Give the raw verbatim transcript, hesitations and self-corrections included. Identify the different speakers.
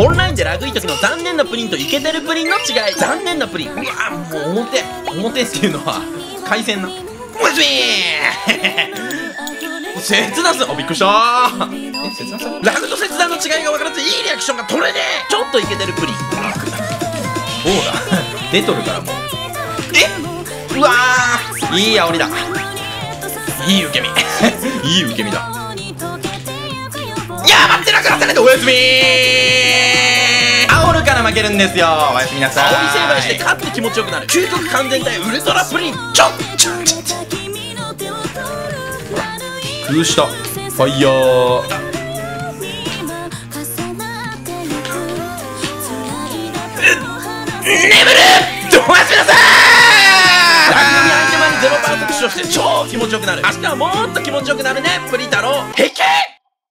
Speaker 1: オンラインでラグい時の残念なプリンとイケてるプリンの違い。残念なプリン、うわもう表表っていうのは海鮮なおやすみー切断すあびっくりしたー。え切断すラグと切断の違いが分からずいいリアクションが取れねえ。ちょっとイケてるプリンラグだそうだ出とるからもうえうわーいい煽りだいい受け身いい受け身だ。いやー待ってなくなったね。おやすみー。煽るから負けるんですよ。おやすみなさい。煽り成敗して勝って気持ちよくなる究極完全体ウルトラプリン。ちょっちょっちょっほら工夫したファイヤー眠るおやすみなさい。ラグのみ相手前にゼロパーセント使用して超気持ちよくなる。明日はもっと気持ちよくなるねプリ太郎。へけ